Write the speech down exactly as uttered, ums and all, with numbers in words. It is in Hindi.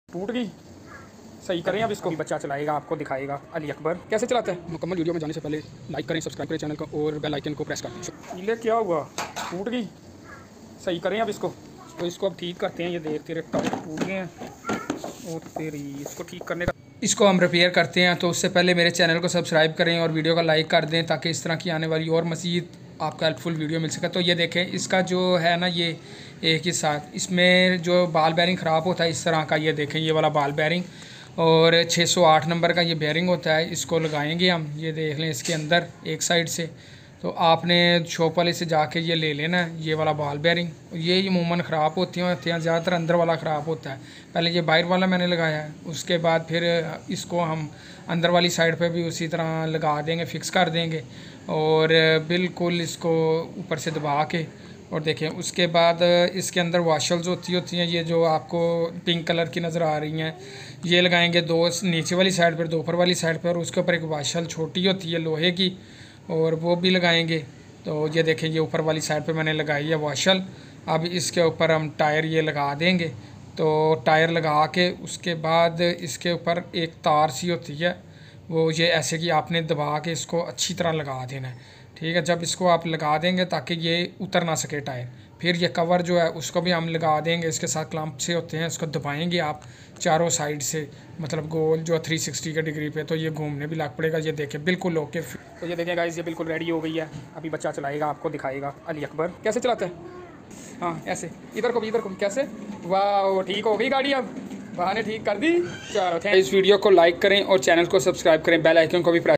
टूट गई। सही करें अब इसको, बच्चा चलाएगा, आपको दिखाएगा अली अकबर कैसे चलाता है। मुकम्मल वीडियो में जाने से पहले लाइक करें, सब्सक्राइब करें चैनल को और बेल आइकन को प्रेस कर दें। ये क्या हुआ, टूट गई। सही करें अब इसको, तो इसको अब ठीक करते हैं। ये देख तेरे टायर टूट गए हैं और तेरी इसको ठीक करने का इसको हम रिपेयर करते हैं। तो उससे पहले मेरे चैनल को सब्सक्राइब करें और वीडियो को लाइक कर दें ताकि इस तरह की आने वाली और मज़ीद आपको हेल्पफुल वीडियो मिल सके। तो ये देखें, इसका जो है ना, ये एक ही साथ इसमें जो बाल बेरिंग ख़राब होता है इस तरह का, ये देखें ये वाला बाल बेरिंग और छः सौ आठ नंबर का ये बेरिंग होता है। इसको लगाएंगे हम, ये देख लें इसके अंदर एक साइड से। तो आपने शॉप वाले से जाके ये ले लेना है, ये वाला बाल बेरिंग। ये अमूमन ख़राब होती होते हैं, ज़्यादातर अंदर वाला ख़राब होता है। पहले ये बाहर वाला मैंने लगाया है, उसके बाद फिर इसको हम अंदर वाली साइड पे भी उसी तरह लगा देंगे, फिक्स कर देंगे और बिल्कुल इसको ऊपर से दबा के। और देखें उसके बाद इसके अंदर वाशल्स होती होती हैं, ये जो आपको पिंक कलर की नज़र आ रही हैं, ये लगाएंगे दो नीचे वाली साइड पर, दो ऊपर वाली साइड पर। और उसके ऊपर एक वाशल छोटी होती है लोहे की, और वो भी लगाएंगे। तो ये देखें ये ऊपर वाली साइड पे मैंने लगाई है वाशल। अब इसके ऊपर हम टायर ये लगा देंगे। तो टायर लगा के उसके बाद इसके ऊपर एक तार सी होती है, वो ये ऐसे कि आपने दबा के इसको अच्छी तरह लगा देना है। ठीक है, जब इसको आप लगा देंगे ताकि ये उतर ना सके टायर, फिर ये कवर जो है उसको भी हम लगा देंगे। इसके साथ क्लैंप से होते हैं, इसको दबाएंगे आप चारों साइड से, मतलब गोल जो थ्री सिक्सटी के डिग्री पे, तो ये घूमने भी लग पड़ेगा। ये देखें बिल्कुल ओके। तो ये देखें गाइस, ये बिल्कुल रेडी हो गई है। अभी बच्चा चलाएगा, आपको दिखाएगा अली अकबर कैसे चलाता है। हाँ ऐसे, इधर को भी इधर को भी कैसे। वाह, ठीक हो गई गाड़ी, अब बहाने ठीक कर दी। चलो, इस वीडियो को लाइक करें और चैनल को सब्सक्राइब करें, बेल आइकन को भी प्रेस